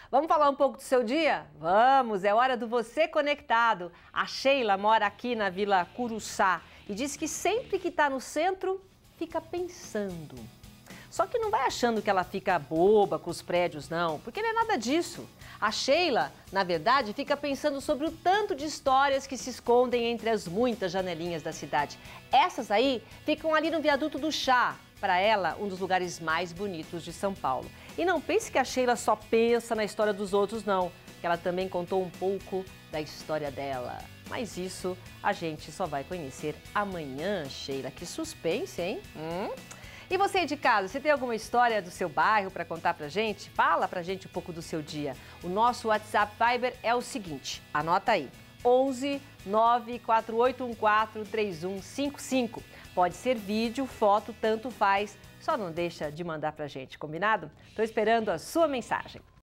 Vamos falar um pouco do seu dia? Vamos, é hora do Você Conectado. A Sheila mora aqui na Vila Curuçá e diz que sempre que está no centro, fica pensando. Só que não vai achando que ela fica boba com os prédios, não, porque não é nada disso. A Sheila, na verdade, fica pensando sobre o tanto de histórias que se escondem entre as muitas janelinhas da cidade. Essas aí ficam ali no Viaduto do Chá, para ela, um dos lugares mais bonitos de São Paulo. E não pense que a Sheila só pensa na história dos outros, não, que ela também contou um pouco da história dela. Mas isso a gente só vai conhecer amanhã, Sheila. Que suspense, hein? E você aí de casa, você tem alguma história do seu bairro para contar pra gente? Fala pra gente um pouco do seu dia. O nosso WhatsApp Viber é o seguinte, anota aí, 11 94814 3155. Pode ser vídeo, foto, tanto faz, só não deixa de mandar pra gente, combinado? Tô esperando a sua mensagem.